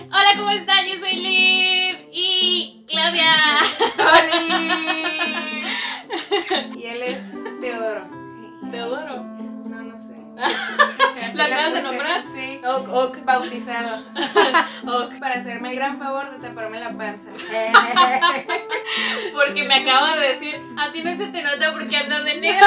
Hola, ¿cómo están? Yo soy Liv y Claudia. ¡Oli! Y él es Teodoro. Teodoro. No sé. ¿Lo acabas de nombrar? Sí. Ok. Bautizado. Ok. Para hacerme el gran favor de taparme la panza. Porque me acaba de decir, a ti no se te nota porque andas de negro.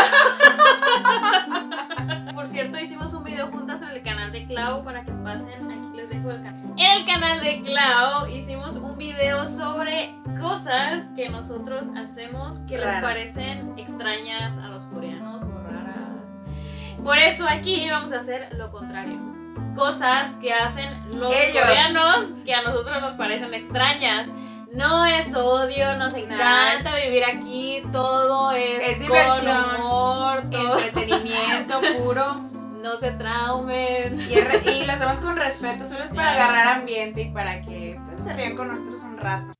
Por cierto, hicimos un video juntas en el canal de Clau para que pasen. Aquí les dejo el canal. En el canal de Clau hicimos un video sobre cosas que nosotros hacemos que les Raras. parecen extrañas a los coreanos o raras. Por eso aquí vamos a hacer lo contrario. Cosas que hacen los Ellos. coreanos que a nosotros nos parecen extrañas. No es odio, nos encanta vivir aquí, todo es diversión, con humor, todo. entretenimiento puro. No se traumen. Y lo hacemos con respeto, solo es para agarrar ambiente y para que pues, se rían con nosotros un rato.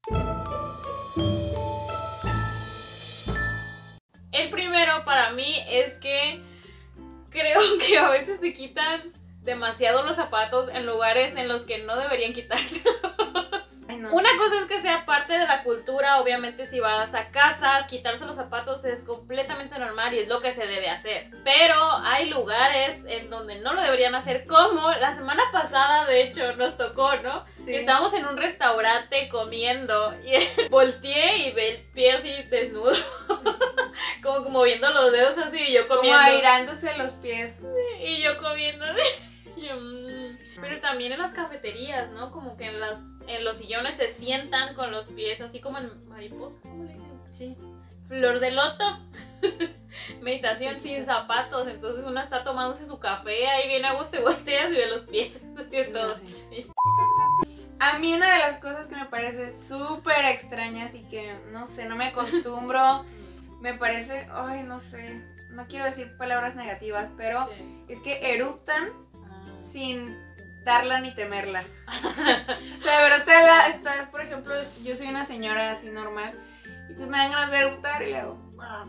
El primero para mí es que creo que a veces se quitan demasiado los zapatos en lugares en los que no deberían quitarse. Ay, no. Una cosa es que sea parte de la cultura, obviamente si vas a casas, quitarse los zapatos es completamente normal y es lo que se debe hacer. Pero hay lugares en donde no lo deberían hacer, como la semana pasada de hecho nos tocó, ¿no? Sí. Estábamos en un restaurante comiendo y volteé y ve el pie así desnudo. Como moviendo los dedos así y yo comiendo. Como airándose los pies. Y yo comiendo así. Yo, Pero también en las cafeterías, ¿no? Como que en los sillones se sientan con los pies, así como en mariposa, ¿cómo le dicen? Sí. Flor de loto. Meditación Sí, sin sí. zapatos. Entonces una está tomándose su café, ahí viene a gusto y volteas y ve los pies y todo. A mí una de las cosas que me parece súper extrañas y que, no sé, no me acostumbro, me parece, ay, no sé, no quiero decir palabras negativas, pero es que eruptan sin darla ni temerla. O sea, de verdad estás, por ejemplo, yo soy una señora así normal y pues me dan ganas de eruptar y le hago...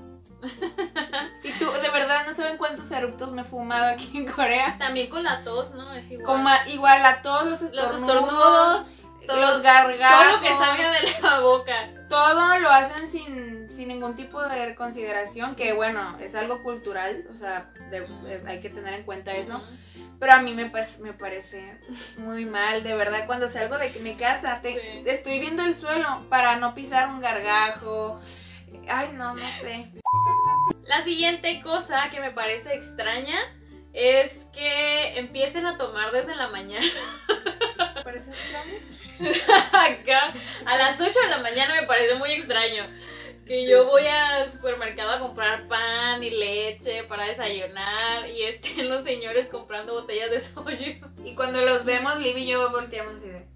Y tú, de verdad, no saben cuántos eructos me he fumado aquí en Corea. También con la tos, ¿no? Es igual. Como igual a todos los estornudos, los gargajos, todo lo que salga de la boca. todo lo hacen sin ningún tipo de consideración, que bueno, es algo cultural, o sea, hay que tener en cuenta eso. Pero a mí me parece muy mal, de verdad, cuando salgo de mi casa, estoy viendo el suelo para no pisar un gargajo. Ay, no sé. La siguiente cosa que me parece extraña es que empiecen a tomar desde la mañana. ¿Te parece extraño? Acá, a las 8 de la mañana me parece muy extraño. Que yo voy al supermercado a comprar pan y leche para desayunar y estén los señores comprando botellas de soju. Y cuando los vemos, Liv y yo volteamos así de...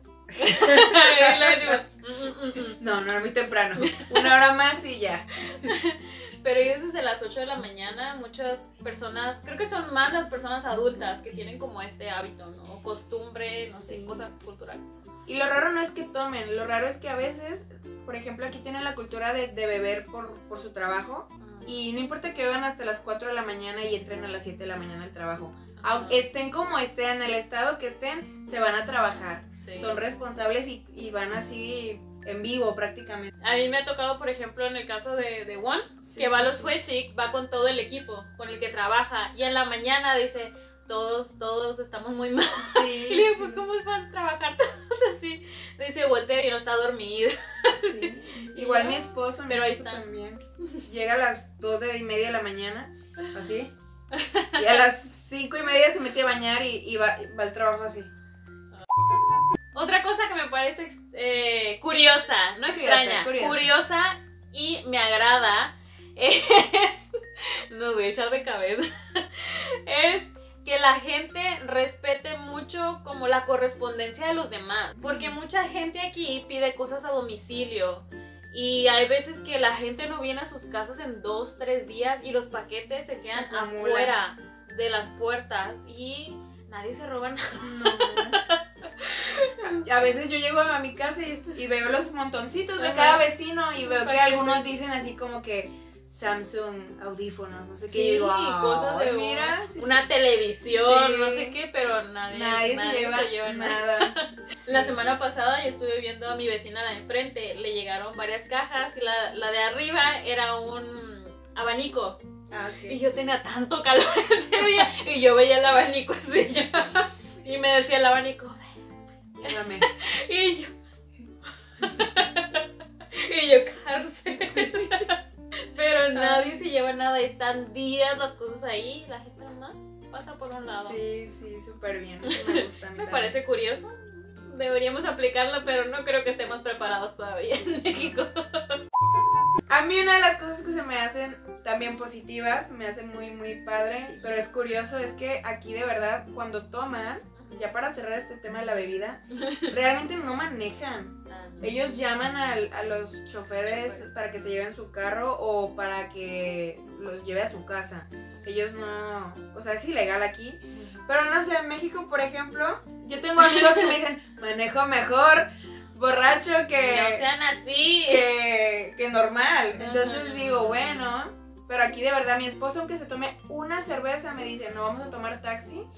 Y luego decimos, No, muy temprano. 1 hora más y ya. Pero ellos desde las 8 de la mañana, muchas personas, creo que son más las personas adultas que tienen como este hábito, ¿no? O costumbre, no sé, cosa cultural. Y lo raro no es que tomen, lo raro es que a veces, por ejemplo, aquí tienen la cultura de beber por su trabajo. Y no importa que beban hasta las 4 de la mañana y entren a las 7 de la mañana al trabajo. Aunque estén como estén, en el estado que estén, se van a trabajar. Sí. Son responsables y van así en vivo prácticamente. A mí me ha tocado, por ejemplo, en el caso de Won, que va a los Hueshik, va con todo el equipo con el que trabaja. Y en la mañana dice, todos estamos muy mal. Sí, Y le digo, ¿cómo van a trabajar todos así? Dice, voltea y no está dormido. Sí. Igual mi esposo, Pero ahí está. también. Llega a las 2:30 de la mañana, así. Y a las 5:30 se mete a bañar y va al trabajo así. Otra cosa que me parece curiosa, no extraña, curiosa y me agrada es... No voy a echar de cabeza. Es que la gente respete mucho como la correspondencia de los demás. Porque mucha gente aquí pide cosas a domicilio. Y hay veces que la gente no viene a sus casas en 2-3 días y los paquetes se quedan afuera de las puertas y nadie se roba nada. No. A veces yo llego a mi casa y veo los montoncitos de cada vecino y veo que algunos dicen así como que Samsung audífonos, no sé Sí, qué. Digo, cosas de mira, una televisión, sí. no sé qué, pero nadie se lleva nada. La semana pasada yo estuve viendo a mi vecina de enfrente, le llegaron varias cajas y la de arriba era un abanico. Okay. Y yo tenía tanto calor ese día y yo veía el abanico así y me decía el abanico, llévame. Y yo cárcel. Pero nadie se lleva nada, están días las cosas ahí, la gente nomás pasa por un lado. Sí, súper bien, me gusta. Me parece curioso, deberíamos aplicarlo, pero no creo que estemos preparados todavía en México. A mí una de las cosas que se me hacen también positivas, me hace muy muy padre, pero es curioso, es que aquí de verdad cuando toman, ya para cerrar este tema de la bebida, realmente no manejan. Ellos llaman a los choferes para que se lleven su carro o para que los lleve a su casa. Ellos no, o sea, es ilegal aquí. Pero no sé, en México, por ejemplo, yo tengo amigos que me dicen, manejo mejor borracho que... No sean así. Que normal. Entonces digo, bueno, pero aquí de verdad mi esposo, aunque se tome una cerveza, me dice, no, vamos a tomar taxi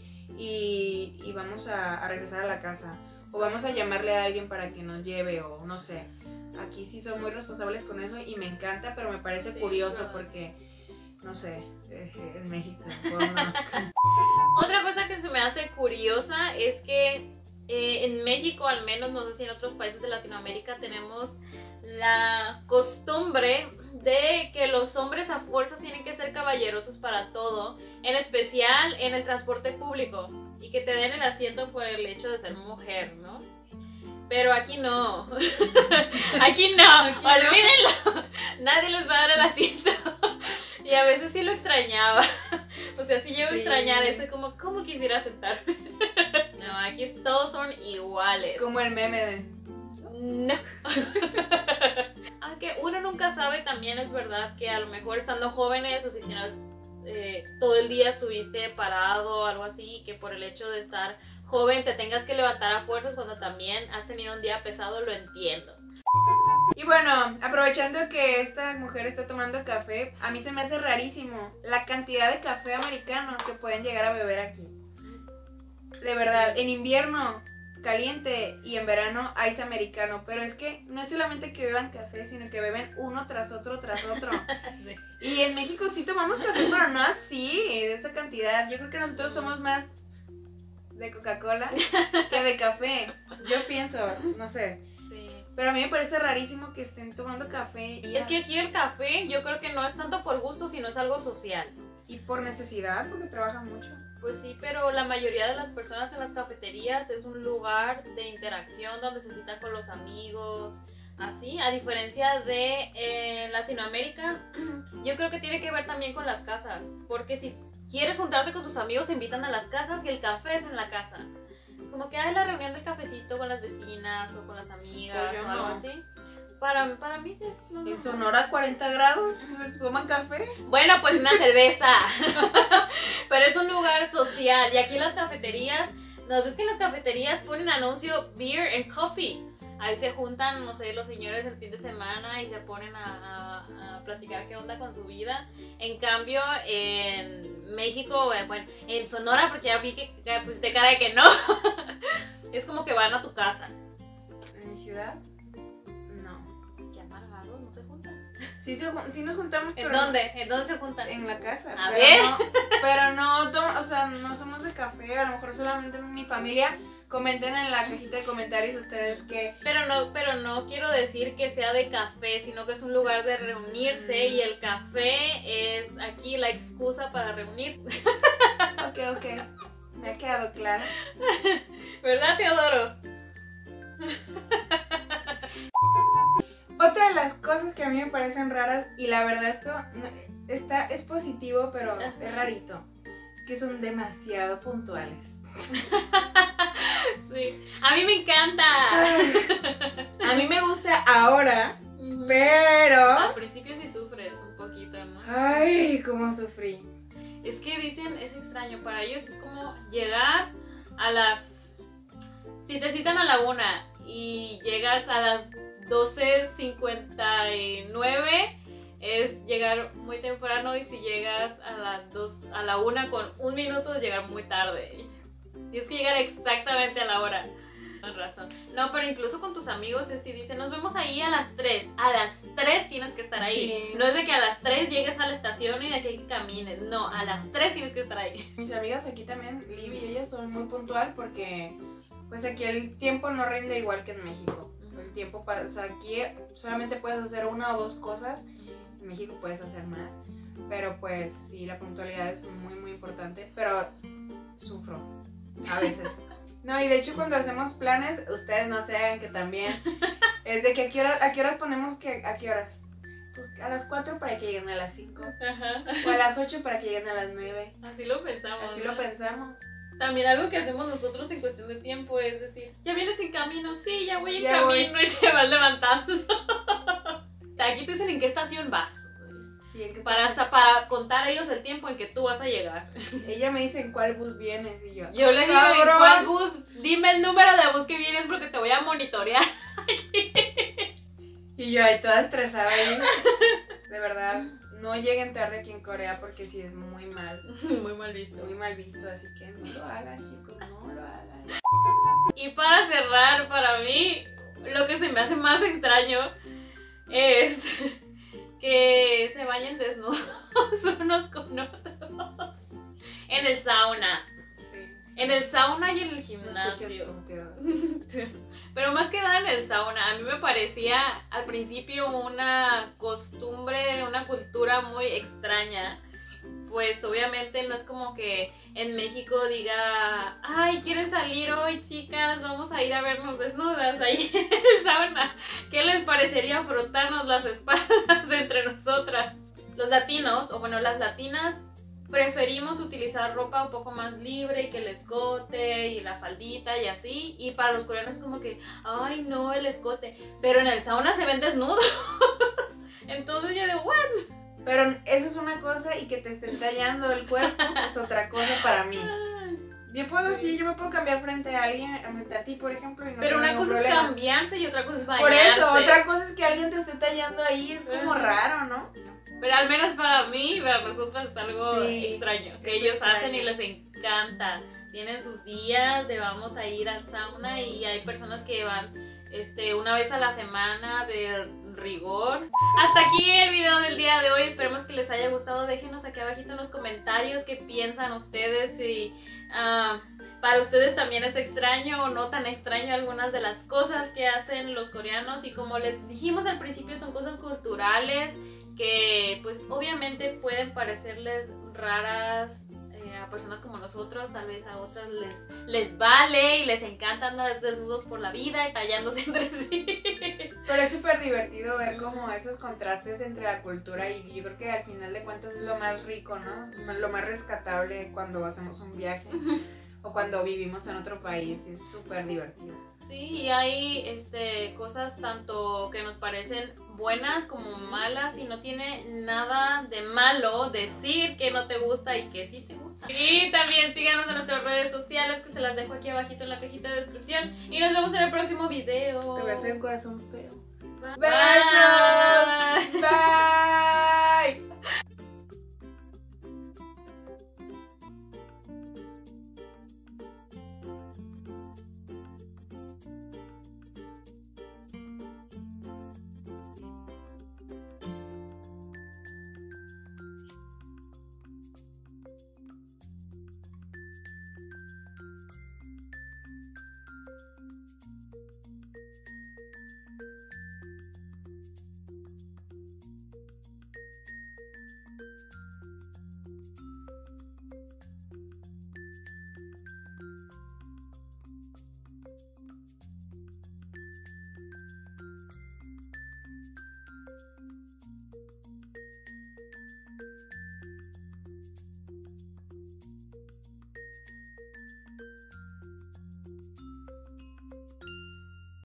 y vamos a regresar a la casa. O vamos a llamarle a alguien para que nos lleve o no sé. Aquí sí son muy responsables con eso y me encanta, pero me parece curioso porque, no sé, en México. No. Otra cosa que se me hace curiosa es que en México, al menos, no sé si en otros países de Latinoamérica, tenemos la costumbre de que los hombres a fuerzas tienen que ser caballerosos para todo, en especial en el transporte público, y que te den el asiento por el hecho de ser mujer, ¿no? Pero aquí no. Aquí no, olvídenlo. Nadie les va a dar el asiento. Y a veces sí lo extrañaba. O sea, sí llego a extrañar eso, como, ¿cómo quisiera sentarme? No, aquí todos son iguales. Como el meme de... No. Aunque uno nunca sabe, también es verdad que a lo mejor estando jóvenes o si tienes todo el día estuviste parado o algo así, que por el hecho de estar joven te tengas que levantar a fuerzas cuando también has tenido un día pesado, lo entiendo. Y bueno, aprovechando que esta mujer está tomando café, a mí se me hace rarísimo la cantidad de café americano que pueden llegar a beber aquí. De verdad, en invierno caliente y en verano ice americano, pero es que no es solamente que beban café, sino que beben uno tras otro tras otro. Sí. Y en México sí tomamos café, pero no así, de esa cantidad. Yo creo que nosotros somos más de Coca-Cola que de café. Yo pienso, no sé. Sí. Pero a mí me parece rarísimo que estén tomando café. Es que aquí el café yo creo que no es tanto por gusto, sino es algo social. Y por necesidad, porque trabajan mucho. Pues sí, pero la mayoría de las personas en las cafeterías es un lugar de interacción donde se citan con los amigos, así, a diferencia de Latinoamérica, yo creo que tiene que ver también con las casas, porque si quieres juntarte con tus amigos, se invitan a las casas y el café es en la casa. Es como que hay la reunión del cafecito con las vecinas o con las amigas o algo así. Para mí es... No, ¿en Sonora 40 grados? ¿Toman café? Bueno, pues una cerveza. Pero es un lugar social. Y aquí las cafeterías, ¿no ves que en las cafeterías ponen anuncio Beer and Coffee? Ahí se juntan, no sé, los señores el fin de semana y se ponen a platicar qué onda con su vida. En cambio, en México, bueno, en Sonora, porque ya vi que pusiste cara de que no. Es como que van a tu casa. ¿En mi ciudad? ¿No se juntan? Sí nos juntamos, pero... ¿En dónde? ¿En dónde se juntan? En la casa. A ver. Pero no, o sea, no somos de café, a lo mejor solamente mi familia. Comenten en la cajita de comentarios ustedes que... Pero no quiero decir que sea de café, sino que es un lugar de reunirse y el café es aquí la excusa para reunirse. Ok, me ha quedado claro. ¿Verdad, Teodoro? Otra de las cosas que a mí me parecen raras, y la verdad esto es positivo, pero es rarito, que son demasiado puntuales. Sí, a mí me encanta. A mí me gusta ahora, pero... Al principio sí sufres un poquito, ¿no? Ay, cómo sufrí. Es que dicen, es extraño, para ellos es como llegar a las... Si te citan a la 1 y llegas a las 12:59, es llegar muy temprano, y si llegas a las 2, a la 1 con 1 minuto, es llegar muy tarde. Tienes que llegar exactamente a la hora. Tienes razón. No, pero incluso con tus amigos, si dicen, nos vemos ahí a las 3. A las 3 tienes que estar ahí. Sí. No es de que a las 3 llegues a la estación y de que camines. No, a las 3 tienes que estar ahí. Mis amigas aquí también, Liv y ella, son muy puntual porque pues aquí el tiempo no rinde igual que en México. El tiempo pasa, aquí solamente puedes hacer 1 o 2 cosas. En México puedes hacer más. Pero pues sí, la puntualidad es muy muy importante. Pero sufro a veces. No, y de hecho cuando hacemos planes, ustedes no se hagan que también es de que a qué horas ponemos que, ¿a qué horas? Pues a las 4 para que lleguen a las 5. Ajá. O a las 8 para que lleguen a las 9. Así lo pensamos. Así lo pensamos. También algo que hacemos nosotros en cuestión de tiempo es decir, ¿ya vienes en camino? Sí, ya voy en camino. Y te vas levantando. Aquí te dicen en qué estación vas. Sí, ¿en qué estación? Para contar ellos el tiempo en que tú vas a llegar. Ella me dice en cuál bus vienes y yo le digo en cuál bus, dime el número de bus que vienes porque te voy a monitorear. Y yo ahí toda estresada ahí. De verdad, no lleguen tarde aquí en Corea porque sí es muy mal. Muy mal visto. Muy mal visto, así que no lo hagan, chicos, no lo hagan. Y para cerrar, para mí, lo que se me hace más extraño es que se bañen desnudos unos con otros en el sauna. Sí. En el sauna y en el gimnasio. Pero más que nada en el sauna. A mí me parecía al principio una costumbre, una cultura muy extraña. Pues obviamente no es como que en México diga, ay, ¿quieren salir hoy, chicas? Vamos a ir a vernos desnudas ahí en el sauna. ¿Qué les parecería frotarnos las espaldas entre nosotras? Los latinos, o bueno, las latinas, preferimos utilizar ropa un poco más libre y que el escote y la faldita y así. Y para los coreanos es como que, ay, no, el escote. Pero en el sauna se ven desnudos. Entonces yo digo, what? Pero eso es una cosa y que te estén tallando el cuerpo es otra cosa para mí. Yo puedo, sí, yo me puedo cambiar frente a alguien, frente a ti, por ejemplo, y no pero una cosa problema. Es cambiarse y otra cosa es bañarse. Por eso, otra cosa es que alguien te esté tallando ahí, es como raro, ¿no? Pero al menos para mí, para nosotros es algo extraño, que ellos hacen y les encanta. Tienen sus días de vamos a ir al sauna y hay personas que van una vez a la semana de rigor. Hasta aquí el video del día de hoy, esperemos que les haya gustado. Déjenos aquí abajito en los comentarios qué piensan ustedes, si para ustedes también es extraño o no tan extraño algunas de las cosas que hacen los coreanos. Y como les dijimos al principio, son cosas culturales que pues obviamente pueden parecerles raras a personas como nosotros, tal vez a otras les vale y les encanta andar desnudos por la vida y tallándose entre sí. Pero es súper divertido ver como esos contrastes entre la cultura y yo creo que al final de cuentas es lo más rico, ¿no? Lo más rescatable cuando hacemos un viaje o cuando vivimos en otro país, es súper divertido. Sí, y hay cosas tanto que nos parecen buenas como malas y no tiene nada de malo decir que no te gusta y que sí te gusta. Y también síganos en nuestras redes sociales que se las dejo aquí abajito en la cajita de descripción y nos vemos en el próximo video. Te voy a hacer un corazón feo. Bye. Besos. Bye.